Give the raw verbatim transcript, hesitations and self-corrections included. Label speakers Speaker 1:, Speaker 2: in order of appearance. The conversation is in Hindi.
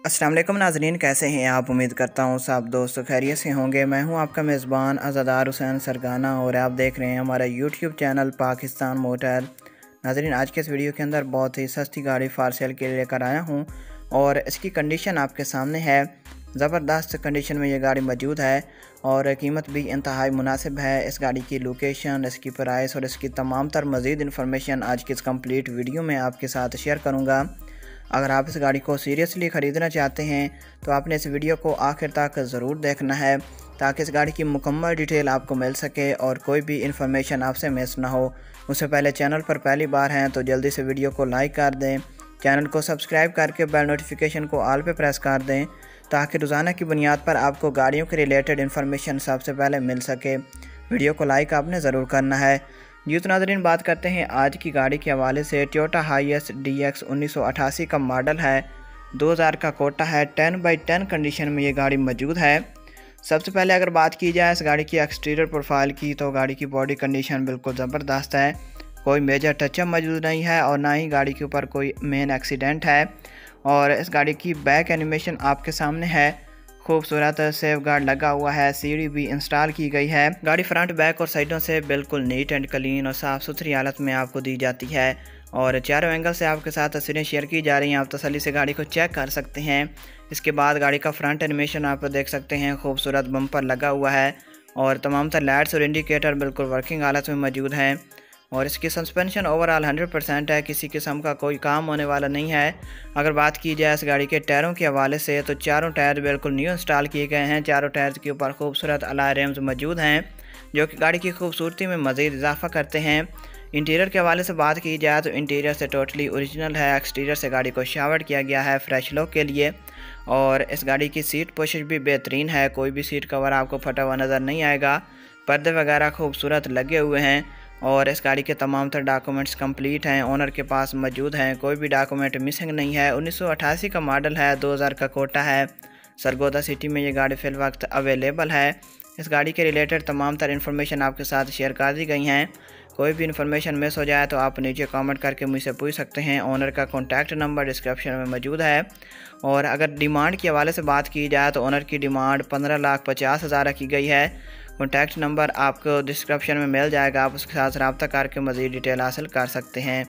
Speaker 1: अस्सलाम वालेकुम नाज़रीन, कैसे हैं आप। उम्मीद करता हूँ सब दोस्त खैरियत से होंगे। मैं हूँ आपका मेज़बान अज़ादार हुसैन सरगाना और आप देख रहे हैं हमारा यूट्यूब चैनल पाकिस्तान मोटर। नाज़रीन, आज के इस वीडियो के अंदर बहुत ही सस्ती गाड़ी फार सेल के लिए लेकर आया हूँ और इसकी कंडीशन आपके सामने है। ज़बरदस्त कंडीशन में ये गाड़ी मौजूद है और कीमत भी इंतहाई मुनासिब है। इस गाड़ी की लोकेशन, इसकी प्राइस और इसकी तमाम तर मज़ीद इन्फॉर्मेशन आज की इस कंप्लीट वीडियो में आपके साथ शेयर करूँगा। अगर आप इस गाड़ी को सीरियसली ख़रीदना चाहते हैं तो आपने इस वीडियो को आखिर तक ज़रूर देखना है ताकि इस गाड़ी की मुकम्मल डिटेल आपको मिल सके और कोई भी इन्फॉर्मेशन आपसे मिस ना हो। उससे पहले चैनल पर पहली बार हैं तो जल्दी से वीडियो को लाइक कर दें, चैनल को सब्सक्राइब करके बेल नोटिफिकेशन को ऑल पे प्रेस कर दें ताकि रोज़ाना की बुनियाद पर आपको गाड़ियों के रिलेटेड इन्फॉर्मेशन सबसे पहले मिल सके। वीडियो को लाइक आपने ज़रूर करना है। जी तो नाज़रीन, बात करते हैं आज की गाड़ी के हवाले से। टोयोटा हाईएस डी एक्स उन्नीस सौ अठासी का मॉडल है, दो हज़ार का कोटा है, टेन बाई टेन कंडीशन में ये गाड़ी मौजूद है। सबसे पहले अगर बात की जाए इस गाड़ी की एक्सटीरियर प्रोफाइल की तो गाड़ी की बॉडी कंडीशन बिल्कुल ज़बरदस्त है, कोई मेजर टचअप मौजूद नहीं है और ना ही गाड़ी के ऊपर कोई मेन एक्सीडेंट है। और इस गाड़ी की बैक एनिमेशन आपके सामने है, खूबसूरत सेफ गार्ड लगा हुआ है, सीढ़ी भी इंस्टॉल की गई है। गाड़ी फ्रंट बैक और साइडों से बिल्कुल नीट एंड क्लीन और साफ़ सुथरी हालत में आपको दी जाती है और चारों एंगल से आपके साथ तस्वीरें शेयर की जा रही हैं। आप तसल्ली से गाड़ी को चेक कर सकते हैं। इसके बाद गाड़ी का फ्रंट एनिमेशन आप देख सकते हैं, खूबसूरत बम्पर लगा हुआ है और तमाम तर लाइट्स और इंडिकेटर बिल्कुल वर्किंग हालत में मौजूद हैं। और इसकी सस्पेंशन ओवरऑल हंड्रेड परसेंट है, किसी किस्म का कोई काम होने वाला नहीं है। अगर बात की जाए इस गाड़ी के टायरों के हवाले से तो चारों टायर बिल्कुल न्यू इंस्टॉल किए गए हैं। चारों टायर के ऊपर खूबसूरत अलॉय रिम्स मौजूद हैं जो कि गाड़ी की खूबसूरती में मज़ीद इजाफा करते हैं। इंटीरियर के हवाले से बात की जाए तो इंटीरियर से टोटली ओरिजिनल है। एक्सटीरियर से गाड़ी को शावर्ड किया गया है फ्रेश लुक के लिए और इस गाड़ी की सीट पोशिश भी बेहतरीन है, कोई भी सीट कवर आपको फटा हुआ नज़र नहीं आएगा। पर्दे वगैरह खूबसूरत लगे हुए हैं और इस गाड़ी के तमाम तर डॉक्यूमेंट्स कंप्लीट हैं, ओनर के पास मौजूद हैं, कोई भी डॉक्यूमेंट मिसिंग नहीं है। उन्नीस सौ अठासी का मॉडल है, दो हज़ार का कोटा है। सरगोदा सिटी में ये गाड़ी फ़िल वक्त अवेलेबल है। इस गाड़ी के रिलेटेड तमाम तर इन्फॉर्मेशन आपके साथ शेयर कर दी गई हैं। कोई भी इन्फॉर्मेशन मिस हो जाए तो आप नीचे कमेंट करके मुझसे पूछ सकते हैं। ओनर का कॉन्टैक्ट नंबर डिस्क्रिप्शन में मौजूद है। और अगर डिमांड के हवाले से बात की जाए तो ओनर की डिमांड पंद्रह लाख पचास हज़ार रखी गई है। कॉन्टैक्ट नंबर आपको डिस्क्रिप्शन में मिल जाएगा, आप उसके साथ रब्ता करके मज़ीद डिटेल हासिल कर सकते हैं।